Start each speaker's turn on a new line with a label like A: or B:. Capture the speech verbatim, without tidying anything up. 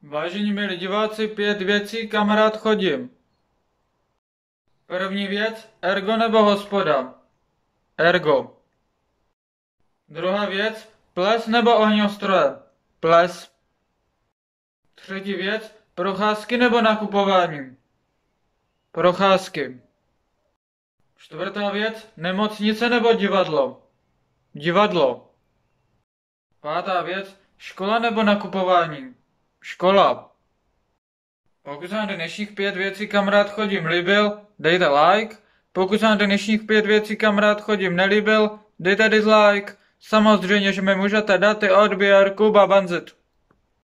A: Vážení milí diváci, pět věcí, kam rád chodím. První věc, ergo nebo hospoda. Ergo. Druhá věc, ples nebo ohňostroje. Ples. Třetí věc, procházky nebo nakupování. Procházky. Čtvrtá věc, nemocnice nebo divadlo. Divadlo. Pátá věc, škola nebo nakupování. Škola. Pokud se vám dnešních pět věcí, kam rád chodím, líbil, dejte like. Pokud se vám dnešních pět věcí, kam rád chodím, nelíbil, dejte dislike. Samozřejmě, že mi můžete dát i odběr Kuba Banzit.